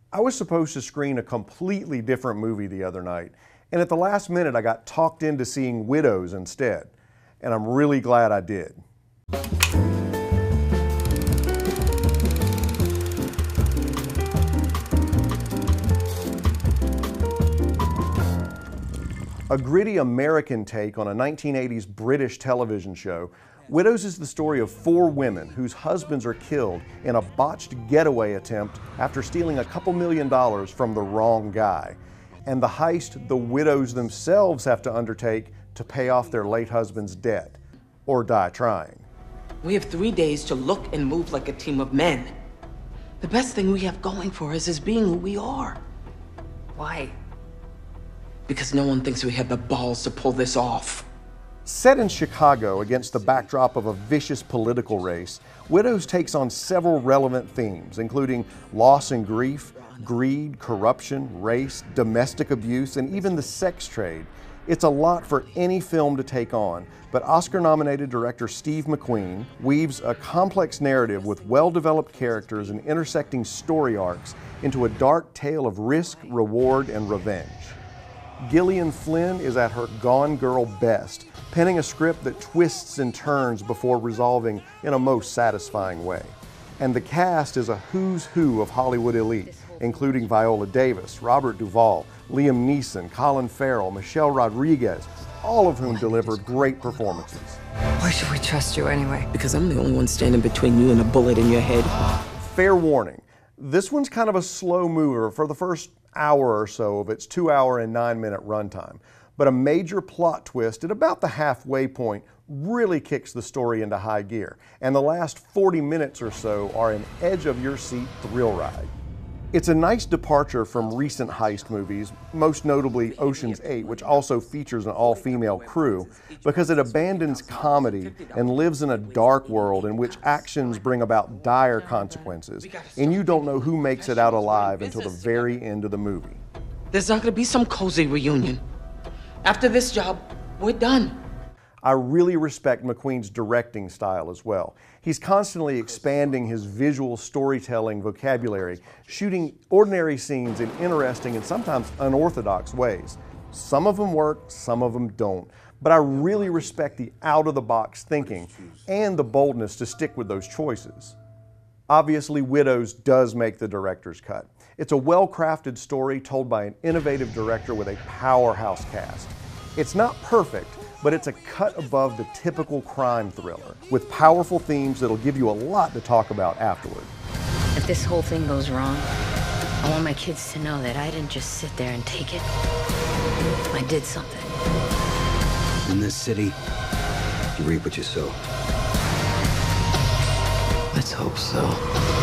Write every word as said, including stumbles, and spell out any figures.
I was supposed to screen a completely different movie the other night, and at the last minute I got talked into seeing Widows instead, and I'm really glad I did. A gritty American take on a nineteen eighties British television show, Widows is the story of four women whose husbands are killed in a botched getaway attempt after stealing a couple million dollars from the wrong guy, and the heist the widows themselves have to undertake to pay off their late husband's debt, or die trying. We have three days to look and move like a team of men. The best thing we have going for us is being who we are. Why? Because no one thinks we have the balls to pull this off. Set in Chicago against the backdrop of a vicious political race, Widows takes on several relevant themes, including loss and grief, greed, corruption, race, domestic abuse, and even the sex trade. It's a lot for any film to take on, but Oscar-nominated director Steve McQueen weaves a complex narrative with well-developed characters and intersecting story arcs into a dark tale of risk, reward, and revenge. Gillian Flynn is at her Gone Girl best, penning a script that twists and turns before resolving in a most satisfying way. And the cast is a who's who of Hollywood elite, including Viola Davis, Robert Duvall, Liam Neeson, Colin Farrell, Michelle Rodriguez, all of whom delivered great performances. Why should we trust you anyway? Because I'm the only one standing between you and a bullet in your head. Fair warning, this one's kind of a slow mover for the first hour or so of its two hour and nine minute runtime. But a major plot twist at about the halfway point really kicks the story into high gear, and the last forty minutes or so are an edge-of-your-seat thrill ride. It's a nice departure from recent heist movies, most notably Ocean's eight, which also features an all-female crew, because it abandons comedy and lives in a dark world in which actions bring about dire consequences, and you don't know who makes it out alive until the very end of the movie. There's not going to be some cozy reunion. After this job, we're done. I really respect McQueen's directing style as well. He's constantly expanding his visual storytelling vocabulary, shooting ordinary scenes in interesting and sometimes unorthodox ways. Some of them work, some of them don't. But I really respect the out-of-the-box thinking and the boldness to stick with those choices. Obviously, Widows does make the director's cut. It's a well-crafted story told by an innovative director with a powerhouse cast. It's not perfect, but it's a cut above the typical crime thriller, with powerful themes that'll give you a lot to talk about afterward. If this whole thing goes wrong, I want my kids to know that I didn't just sit there and take it. I did something. In this city, you reap what you sow. Let's hope so.